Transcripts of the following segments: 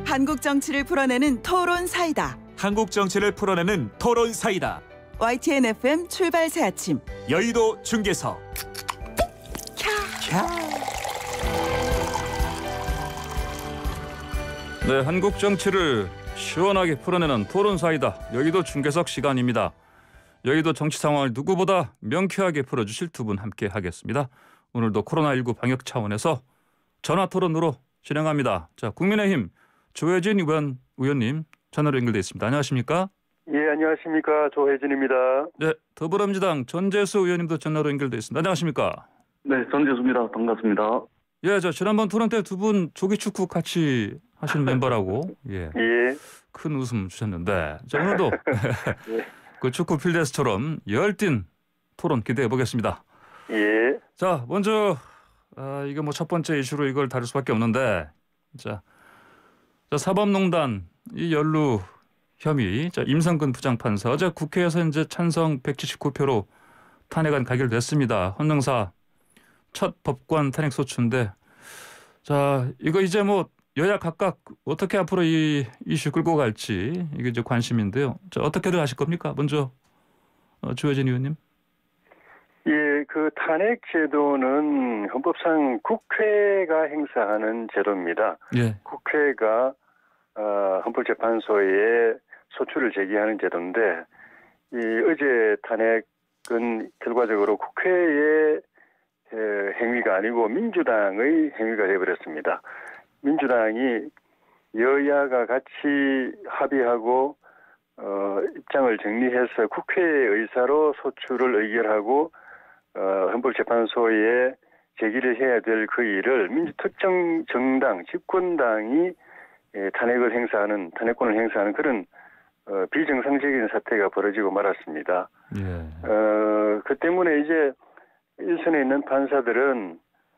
한국 정치를 풀어내는 토론 사이다. 한국 정치를 풀어내는 토론 사이다. YTN FM 출발 새 아침. 여의도 중계석. 네, 한국 정치를 시원하게 풀어내는 토론 사이다. 여의도 중계석 시간입니다. 여의도 정치 상황을 누구보다 명쾌하게 풀어주실 두 분 함께 하겠습니다. 오늘도 코로나19 방역 차원에서 전화 토론으로 진행합니다. 자, 국민의힘 조혜진 의원님 전화로 연결돼 있습니다. 안녕하십니까? 예, 안녕하십니까. 조혜진입니다. 네, 더불어민주당 전재수 의원님도 전화로 연결돼 있습니다. 안녕하십니까? 네, 전재수입니다. 반갑습니다. 예, 저 지난번 토론 때 두 분 조기 축구 같이 하신 멤버라고 예, 큰 웃음 주셨는데 자, 오늘도 예. 그 축구 필드에서처럼 열띤 토론 기대해 보겠습니다. 예. 자, 먼저 이게 뭐 첫 번째 이슈로 이걸 다룰 수밖에 없는데 자 사법농단 이 연루 혐의 임성근 부장판사 어제 국회에서 이제 찬성 179표로 탄핵안 가결됐습니다. 헌정사 첫 법관 탄핵 소추인데 자 이거 이제 뭐 여야 각각 어떻게 앞으로 이 이슈 끌고 갈지 이게 이제 관심인데요. 자, 어떻게들 하실 겁니까? 먼저 조혜진 의원님. 예, 그 탄핵 제도는 헌법상 국회가 행사하는 제도입니다. 예. 국회가 헌법재판소에 소추를 제기하는 제도인데 이 어제 탄핵은 결과적으로 국회의 행위가 아니고 민주당의 행위가 되어버렸습니다. 민주당이 여야가 같이 합의하고 입장을 정리해서 국회의 의사로 소추를 의결하고 헌법재판소에 제기를 해야 될 그 일을 특정 정당, 집권당이 탄핵권을 행사하는 그런 비정상적인 사태가 벌어지고 말았습니다. 예. 그 때문에 이제 일선에 있는 판사들은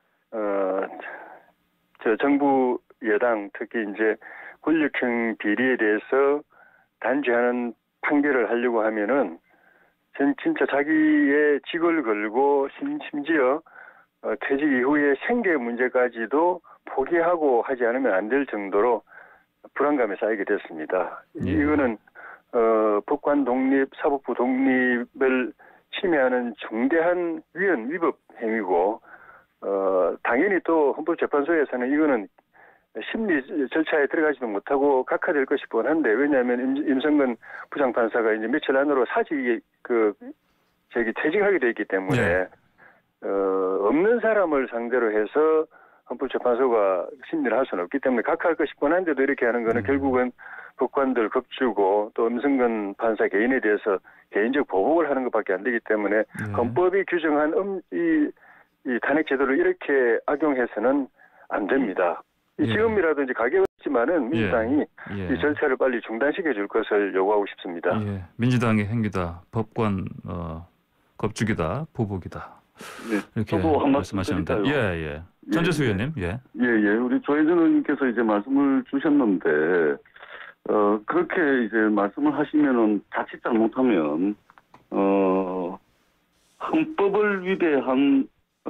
정부 여당 특히 이제 권력형 비리에 대해서 단죄하는 판결을 하려고 하면은 진짜 자기의 직을 걸고 심지어 퇴직 이후에 생계 문제까지도 포기하고 하지 않으면 안 될 정도로 불안감에 쌓이게 됐습니다. 예. 이거는 법관 독립, 사법부 독립을 침해하는 중대한 위법 행위고 당연히 또 헌법재판소에서는 이거는 심리 절차에 들어가지도 못하고 각하될 것이 뻔한데 왜냐하면 임성근 부장판사가 이제 며칠 안으로 사직이 퇴직하게 돼 있기 때문에 네. 없는 사람을 상대로 해서 헌법재판소가 심리를 할 수는 없기 때문에 각하할 것이 뻔한데도 이렇게 하는 거는 결국은 법관들 겁주고 또 임성근 판사 개인에 대해서 개인적 보복을 하는 것밖에 안 되기 때문에 헌법이 규정한 이 탄핵 제도를 이렇게 악용해서는 안 됩니다. 지금이라도 이제 가격이지만은 민주당이 이 절차를 빨리 중단시켜 줄 것을 요구하고 싶습니다. 예. 민주당의 행위다. 법관 겁주기다. 보복이다. 네, 이렇게 저도 한 말씀 말씀하시는데. 드릴까요? 예. 전재수 의원님. 예. 우리 조혜진 의원님께서 이제 말씀을 주셨는데 그렇게 이제 말씀을 하시면은 자칫 잘못하면 헌법을 위배한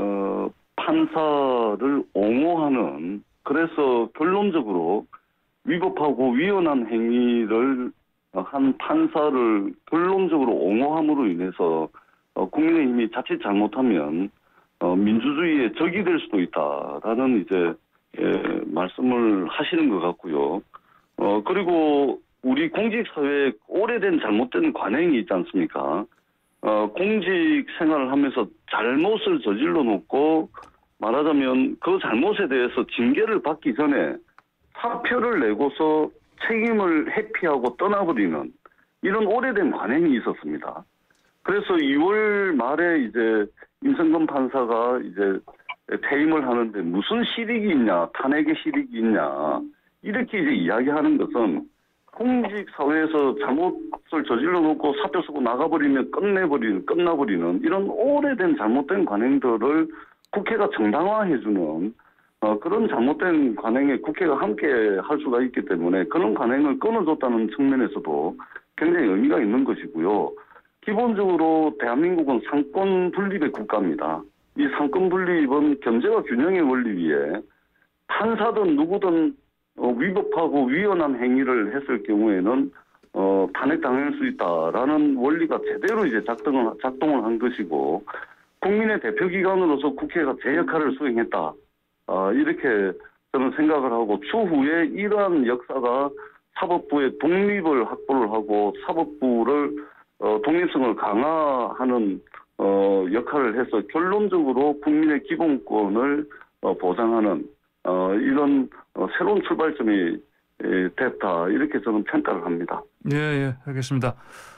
판사를 옹호하는 그래서 결론적으로 위법하고 위헌한 행위를 한 판사를 결론적으로 옹호함으로 인해서 국민의힘이 자칫 잘못하면 민주주의의 적이 될 수도 있다라는 이제 말씀을 하시는 것 같고요. 그리고 우리 공직사회에 오래된 잘못된 관행이 있지 않습니까? 공직 생활을 하면서 잘못을 저질러 놓고 말하자면 그 잘못에 대해서 징계를 받기 전에 사표를 내고서 책임을 회피하고 떠나버리는 이런 오래된 관행이 있었습니다. 그래서 2월 말에 이제 임성근 판사가 이제 퇴임을 하는데 무슨 실익이 있냐, 탄핵의 실익이 있냐 이렇게 이제 이야기하는 것은 공직 사회에서 잘못을 저질러 놓고 사표 쓰고 나가버리면 끝나버리는 이런 오래된 잘못된 관행들을 국회가 정당화해주는 그런 잘못된 관행에 국회가 함께 할 수가 있기 때문에 그런 관행을 끊어줬다는 측면에서도 굉장히 의미가 있는 것이고요. 기본적으로 대한민국은 상권 분립의 국가입니다. 이 상권 분립은 경제와 균형의 원리 위에 판사든 누구든 위법하고 위헌한 행위를 했을 경우에는 탄핵당할 수 있다라는 원리가 제대로 이제 작동을 한 것이고 국민의 대표기관으로서 국회가 제 역할을 수행했다. 이렇게 저는 생각을 하고 추후에 이러한 역사가 사법부의 독립을 확보를 하고 사법부를 독립성을 강화하는 역할을 해서 결론적으로 국민의 기본권을 보장하는 이런 새로운 출발점이 됐다. 이렇게 저는 평가를 합니다. 예, 알겠습니다.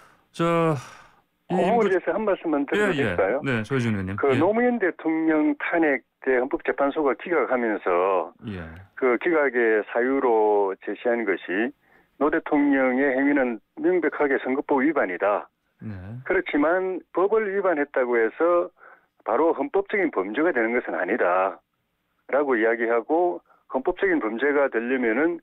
그 부분에 대해서 한 말씀만 드려도 될까요? 네, 조혜진 의원님. 노무현 대통령 탄핵 때 헌법재판소가 기각하면서 그 기각의 사유로 제시한 것이 노 대통령의 행위는 명백하게 선거법 위반이다. 그렇지만 법을 위반했다고 해서 바로 헌법적인 범죄가 되는 것은 아니다. 라고 이야기하고 헌법적인 범죄가 되려면은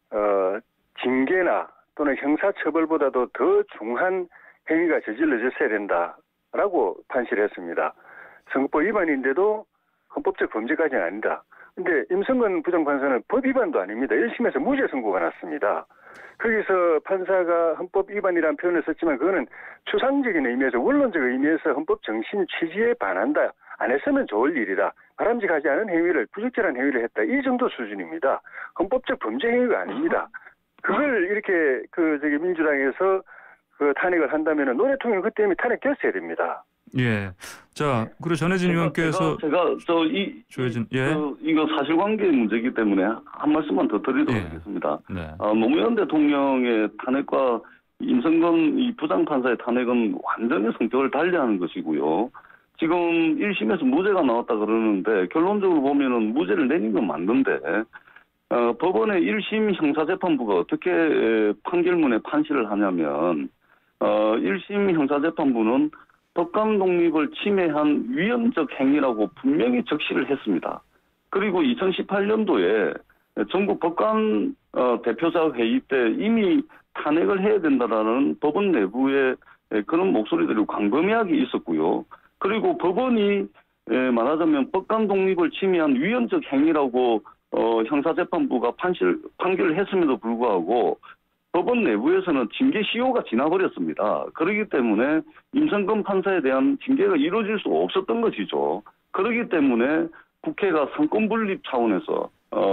징계나 또는 형사처벌보다도 더 중한 행위가 저질러졌어야 된다라고 판시를 했습니다. 선거법 위반인데도 헌법적 범죄까지는 아니다. 근데 임성근 부장판사는 법 위반도 아닙니다. 1심에서 무죄 선고가 났습니다. 거기서 판사가 헌법 위반이라는 표현을 썼지만 그거는 추상적인 의미에서 원론적 의미에서 헌법 정신 취지에 반한다. 안 했으면 좋을 일이다. 바람직하지 않은 행위를 부적절한 행위를 했다. 이 정도 수준입니다. 헌법적 범죄 행위가 아닙니다. 그걸 이렇게 민주당에서 그 탄핵을 한다면은 노 대통령 그때 이미 탄핵됐어야 됩니다. 예. 자, 그리고 전혜진 의원께서 조혜진 이거 사실관계의 문제이기 때문에 한 말씀만 더 드리도록 하겠습니다. 노무현 대통령의 탄핵과 임성근 이 부장판사의 탄핵은 완전히 성격을 달리하는 것이고요. 지금 1심에서 무죄가 나왔다 그러는데 결론적으로 보면은 무죄를 내린 건 맞는데 법원의 1심 형사재판부가 어떻게 판결문에 판시를 하냐면 1심 형사재판부는 법관 독립을 침해한 위헌적 행위라고 분명히 적시를 했습니다. 그리고 2018년도에 전국 법관 대표자 회의 때 이미 탄핵을 해야 된다라는 법원 내부에 그런 목소리들이 광범위하게 있었고요. 그리고 법원이 말하자면 법관 독립을 침해한 위헌적 행위라고 형사재판부가 판결을 했음에도 불구하고 법원 내부에서는 징계 시효가 지나버렸습니다. 그렇기 때문에 임성근 판사에 대한 징계가 이루어질 수 없었던 것이죠. 그렇기 때문에 국회가 상권분립 차원에서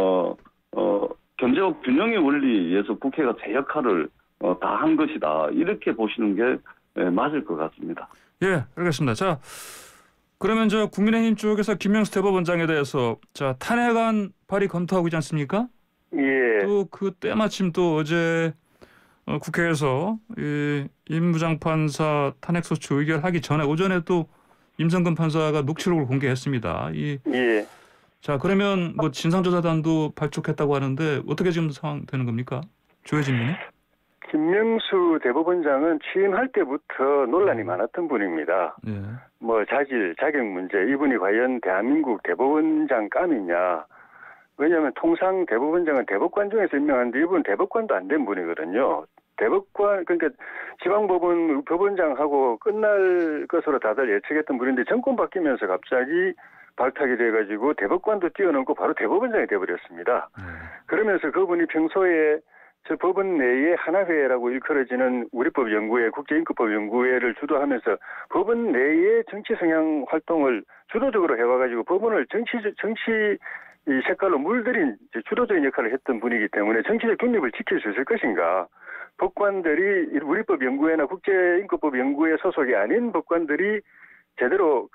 견제와 균형의 원리에서 국회가 제 역할을 다 한 것이다. 이렇게 보시는 게 맞을 것 같습니다. 예, 알겠습니다. 자, 그러면 국민의힘 쪽에서 김명수 대법원장에 대해서 탄핵안 발의 검토하고 있지 않습니까? 예. 또 그 때마침 또 어제 국회에서 임 부장판사 탄핵소추 의결하기 전에 오전에 또 임성근 판사가 녹취록을 공개했습니다. 예. 자, 그러면 진상조사단도 발족했다고 하는데 어떻게 지금 상황 되는 겁니까? 조혜진 의원님? 김명수 대법원장은 취임할 때부터 논란이 많았던 분입니다. 자질, 자격 문제, 이분이 과연 대한민국 대법원장 감이냐. 왜냐하면 통상 대법원장은 대법관 중에서 임명하는데 이분은 대법관도 안 된 분이거든요. 대법관, 그러니까 지방법원 법원장하고 끝날 것으로 다들 예측했던 분인데 정권 바뀌면서 갑자기 발탁이 돼가지고 대법관도 뛰어넘고 바로 대법원장이 돼버렸습니다. 그러면서 그분이 평소에 저 법원 내에 하나회라고 일컬어지는 우리법 연구회, 국제인권법 연구회를 주도하면서 법원 내에 정치 성향 활동을 주도적으로 해와가지고 법원을 정치 이 색깔로 물들인 주도적인 역할을 했던 분이기 때문에 정치적 중립을 지킬 수 있을 것인가. 법관들이 우리법 연구회나 국제인권법 연구회 소속이 아닌 법관들이 제대로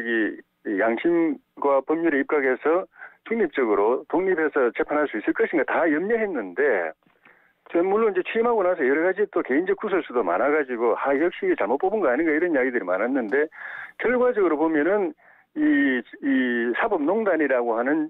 양심과 법률에 입각해서 중립적으로 독립해서 재판할 수 있을 것인가 다 염려했는데 물론 이제 취임하고 나서 여러 가지 또 개인적 구설수도 많아가지고 역시 잘못 뽑은 거 아닌가 이런 이야기들이 많았는데 결과적으로 보면은 이 사법농단이라고 하는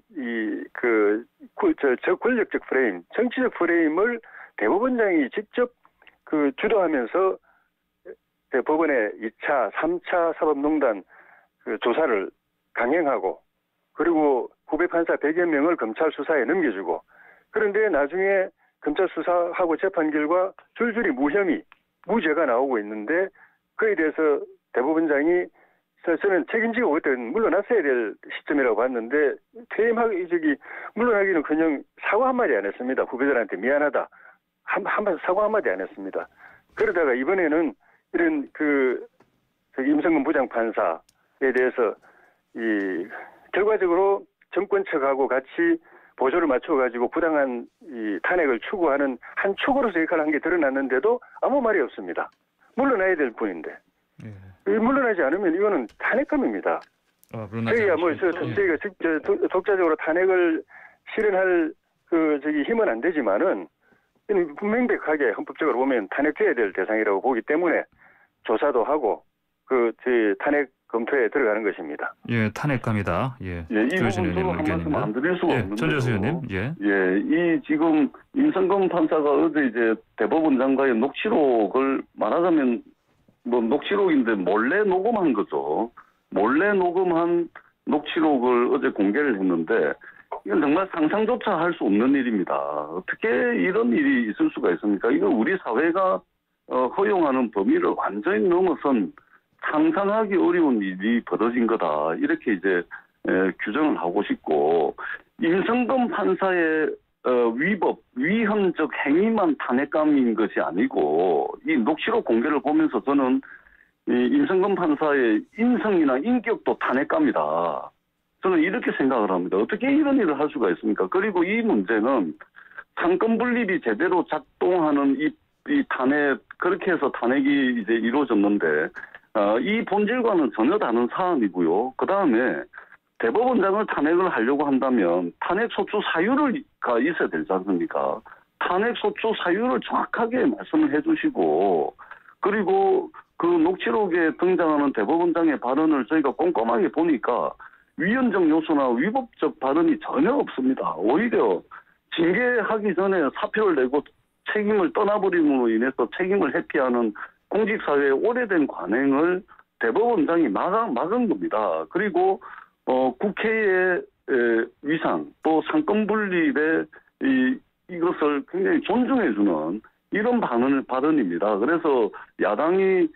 저 권력적 프레임, 정치적 프레임을 대법원장이 직접 주도하면서 법원의 2차, 3차 사법농단 조사를 강행하고 그리고 후배 판사 100여 명을 검찰 수사에 넘겨주고 그런데 나중에 검찰 수사하고 재판 결과 줄줄이 무죄가 나오고 있는데 그에 대해서 대법원장이 저는 책임지고 그때 물러났어야 될 시점이라고 봤는데 물러나기는커녕 사과 한마디 안 했습니다. 후배들한테 미안하다. 사과 한마디 안 했습니다. 그러다가 이번에는 이런 임성근 부장판사에 대해서 결과적으로 정권 측하고 같이 보조를 맞춰가지고 부당한 이 탄핵을 추구하는 한 축으로서 역할을 한 게 드러났는데도 아무 말이 없습니다. 물러나야 될 뿐인데. 물러나지 않으면 이거는 탄핵감입니다. 저희가 저희가 독자적으로 탄핵을 실현할 힘은 안 되지만은 분명백하게 헌법적으로 보면 탄핵돼야 될 대상이라고 보기 때문에 조사도 하고 탄핵 검토에 들어가는 것입니다. 예, 탄핵감이다. 예, 이 부분도 한 말씀 안 드릴 수가 없는데. 전재수 의원님. 이 지금 임성근 판사가 어제 이제 대법원장과의 녹취록을 말하자면 녹취록인데 몰래 녹음한 거죠. 몰래 녹음한 녹취록을 어제 공개를 했는데 이건 정말 상상조차 할 수 없는 일입니다. 어떻게 이런 일이 있을 수가 있습니까? 이건 우리 사회가 허용하는 범위를 완전히 넘어선 상상하기 어려운 일이 벌어진 거다. 이렇게 이제 규정을 하고 싶고 임성근 판사의 위헌적 행위만 탄핵감인 것이 아니고 이 녹취록 공개를 보면서 저는 이 임성근 판사의 인성이나 인격도 탄핵감이다. 저는 이렇게 생각을 합니다. 어떻게 이런 일을 할 수가 있습니까? 그리고 이 문제는 상권 분립이 제대로 작동하는 이 탄핵, 그렇게 해서 탄핵이 이제 이루어졌는데, 이 본질과는 전혀 다른 사안이고요. 그 다음에 대법원장을 탄핵을 하려고 한다면 탄핵 소추 사유가 있어야 되지 않습니까? 탄핵 소추 사유를 정확하게 말씀을 해주시고, 그리고 그 녹취록에 등장하는 대법원장의 발언을 저희가 꼼꼼하게 보니까 위헌적 요소나 위법적 발언이 전혀 없습니다. 오히려 징계하기 전에 사표를 내고 책임을 떠나버림으로 인해서 책임을 회피하는 공직사회의 오래된 관행을 대법원장이 막은 겁니다. 그리고 국회의 위상 탄핵 상권분립의 이것을 굉장히 존중해주는 이런 발언입니다. 그래서 야당이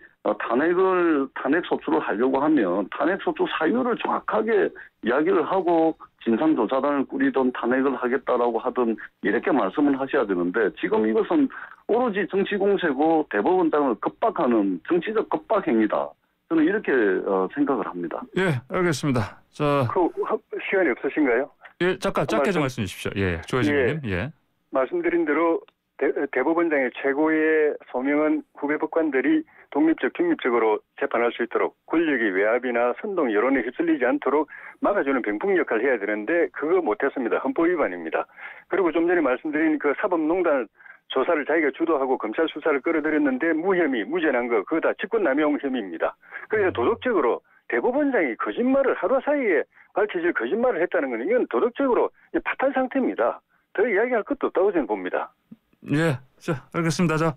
탄핵 소추를 하려고 하면 탄핵 소추 사유를 정확하게 이야기를 하고 진상조사단을 꾸리던 탄핵을 하겠다라고 하던 이렇게 말씀을 하셔야 되는데 지금 이것은 오로지 정치 공세고 대법원장을 겁박하는 정치적 겁박 행위다. 저는 이렇게 생각을 합니다. 예, 알겠습니다. 자, 시간이 없으신가요? 예, 짧게 좀 말씀해 주십시오. 예, 조혜진 의원님. 예. 말씀드린 대로 대법원장의 최고의 소명은 후배 법관들이 독립적, 중립적으로 재판할 수 있도록 권력의 외압이나 선동 여론에 휩쓸리지 않도록 막아주는 병풍 역할을 해야 되는데 그거 못했습니다. 헌법 위반입니다. 그리고 좀 전에 말씀드린 그 사법농단 조사를 자기가 주도하고 검찰 수사를 끌어들였는데 무혐의, 무죄난 거 그거 다 직권남용 혐의입니다. 그래서 도덕적으로 대법원장이 거짓말을 하루 사이에 밝혀질 거짓말을 했다는 건 이건 도덕적으로 파탄 상태입니다. 더 이야기할 것도 없다고 저는 봅니다. 예, 자, 알겠습니다. 자,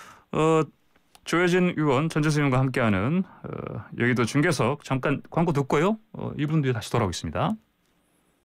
조혜진 의원, 전재수 의원과 함께하는 여의도 중계석 잠깐 광고 듣고요. 2분 뒤에 다시 돌아오겠습니다.